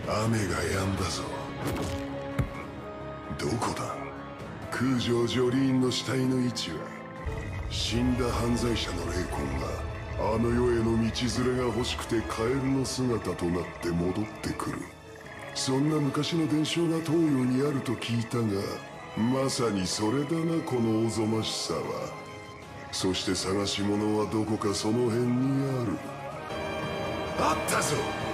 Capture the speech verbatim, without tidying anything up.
雨が止んだぞ。どこだ？空城ジョリーンの死体の位置は、死んだ犯罪者の霊魂があの世への道連れが欲しくてカエルの姿となって戻ってくる。そんな昔の伝承が東洋にあると聞いたが、まさにそれだな、このおぞましさは。そして探し物はどこかその辺にある。あったぞ。